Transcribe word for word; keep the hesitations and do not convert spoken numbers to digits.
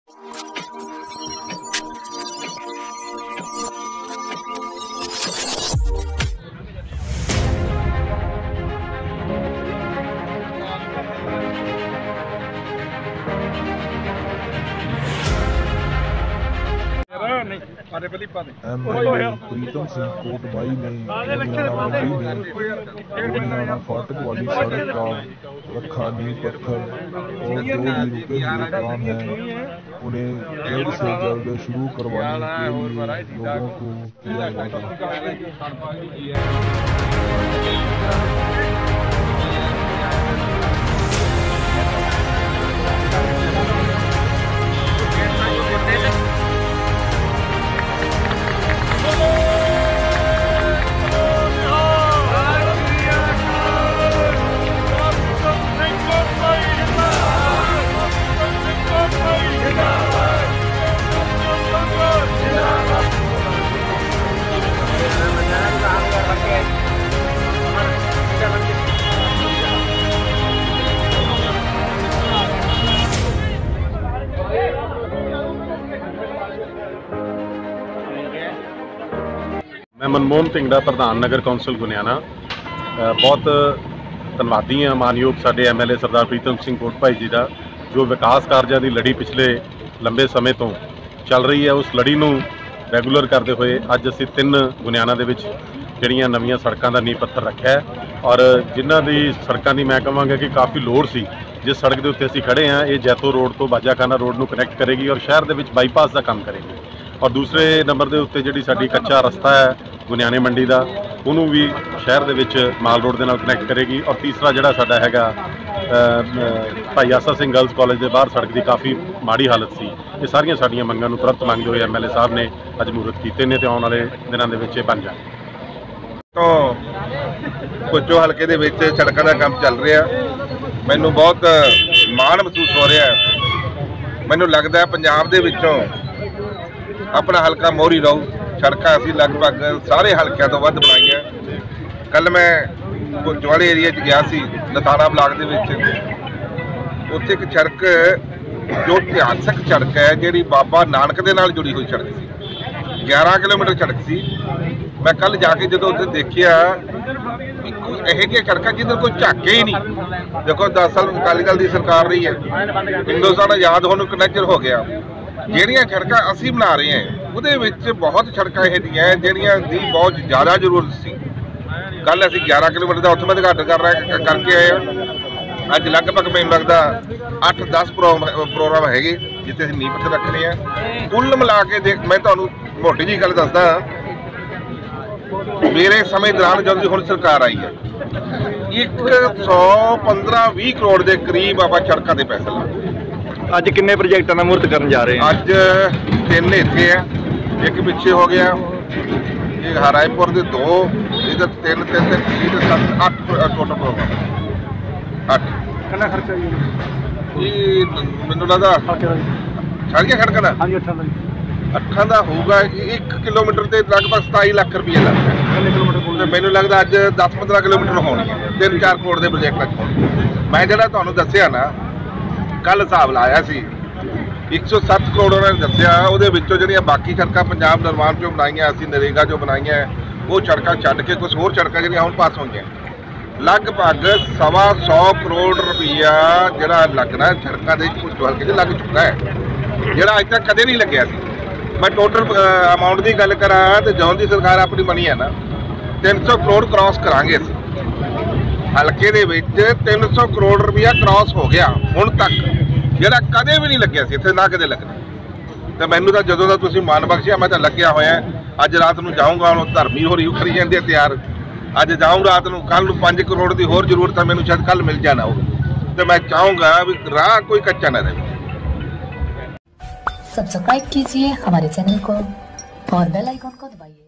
प्रीतम सिंह कोटबाई ने लुधियाना फाटक वाली सड़क का रखा नींव पत्थर और जो भी रुके हुए काम है उन्हें जल्द से जल्द शुरू करवाने के लिए लोगों को किया वादा। मैं मनमोहन ढिंगड़ा प्रधान नगर कौंसल गुनियाना बहुत धन्यवादी हाँ मानयोग साडे M L A Sardar Pritam Singh Kotbhai ji का जो विकास कार्यों की लड़ी पिछले लंबे समय तो चल रही है उस लड़ी नूं रैगूलर करते हुए अज असीं तीन गुनियाना दे विच जिहड़ियां नवीं सड़कों का नींह पत्थर रखा है और जिन्हां दी सड़कों की मैं कहांगा कि काफ़ी लोड़ सी। जिस सड़क के उत्ते असीं खड़े हैं ये जैतो रोड तो बाजाखाना रोड नूं कनैक्ट करेगी और शहर दे विच बाईपास का काम करेगी और दूसरे नंबर के उत्ते जिहड़ी साडी कच्चा रस्ता है गुनियाने मंडी का उन्होंने भी शहर दे विच माल रोड के नाल कनैक्ट करेगी और तीसरा जिहड़ा साडा हैगा भाई आसा सिंह गर्ल्स कॉलेज के बाहर सड़क की काफ़ी माड़ी हालत सी। ये सारियां साडियां मंगां नूं तुरंत मंगदे होए एम एल ए साहब ने अज मुहूर्त कीते ने ते आउण वाले दिनां दे विच बन जाए। तो कुचो हल्के दे विच सड़कों का काम चल रहा, मैनूं बहुत माण महसूस हो रहा है। मैनूं लगदा है पंजाब दे विचों अपना हल्का मोहरी रहू। सड़क असीं लगभग सारे हल्कों तो वध बनाई है। कल मैं कुचवाले एरिया गया सी लताना ब्लाक दे विच, उत्थे एक सड़क जो इतिहासक सड़क है जिहड़ी बाबा नानक दे नाल जुड़ी हुई सड़क सी, ग्यारह किलोमीटर सड़क सी। मैं कल जाके जो उत्थे देखिया यह सड़क जिधर कोई झाके ही नहीं। देखो दस साल अकाली दल की सरकार रही है, हिंदुस्तान आज़ाद होने कितना चिर हो गया। ਜਿਹੜੀਆਂ सड़क असी बना रहे हैं ਉਹਦੇ ਵਿੱਚ बहुत सड़क ਇਹ ਦੀਆਂ ਜਿਹੜੀਆਂ ਦੀ बहुत ज़्यादा जरूरत सी। कल असी ग्यारह किलोमीटर का उत्थे उद्घाटन कर रहे करके आए हैं। अज लगभग मैनूं लगदा अठ दस प्रोग्राम है जिथे असीं नींह पत्थर रखने हैं। कुल मिला के देख मैं तुहानूं मोटी जी गल दसदा, मेरे समय दौरान जब हुण सरकार आई है एक सौ पंद्रह भी करोड़ के करीब आप सड़कों के पैसे ला। अज किन्ने प्रोजेक्टां दा मुहूर्त करन जा रहे हैं? अज तीन इत्थे है, एक पिछे हो गया, एक हरायपुर के दो, इधर तीन तीन तीन सत्त अठ टोटल प्रोग्राम अठ। कितना खर्चा ये मैनूं लगदा सारियां सड़कों का अठां का होगा एक किलोमीटर से लगभग सताई लाख रुपये लगता है। मैनूं लगदा अज दस पंद्रह किलोमीटर होनी है, तीन चार करोड़ के प्रोजेक्ट अज होने। मैं जिहड़ा तुहानूं दस्सिया ना कल हिसाब लाया सी एक सौ सत्त करोड़ उन्होंने दस्सिया, उहदे विच्चों जिहड़ियां बाकी सड़कां पंजाब निर्माण चो बनाईयां असीं नरेगा जो बनाईयां वो सड़कां छड्ड के कुछ होर सड़कां जिहड़ियां हुण पास होईयां लगभग सवा सौ करोड़ रुपया जिहड़ा लगना सड़कां दे कुछ हल्के च लग चुका है, जिहड़ा अज तक कदे नहीं लग्या सी। मैं टोटल अमाउंट की गल करा तो जौन की सरकार अपनी बनी है ना तीन सौ करोड़ क्रॉस करांगे असीं। हल्के दे विच तीन सौ करोड़ रुपया क्रॉस हो गया हुण तक, जिहड़ा कदे भी नहीं लग्या सी इत्थे ना कदे लगना। तो मैनूं तां जदों दा तुसीं मान बख्शिया मैं तां लग्या होया। अज रात नूं जाऊँगा, हुण धर्मी होरी करी जांदे तैयार। अज जाऊँ रात नूं, कल नूं पाँच करोड़ की होर जरूरत है मैनूं शायद कल मिल जाना हो। तो मैं चाहूँगा भी राह कोई कच्चा ना रहे। सब्सक्राइब कीजिए हमारे चैनल को और बेल आइकॉन को दबाइए।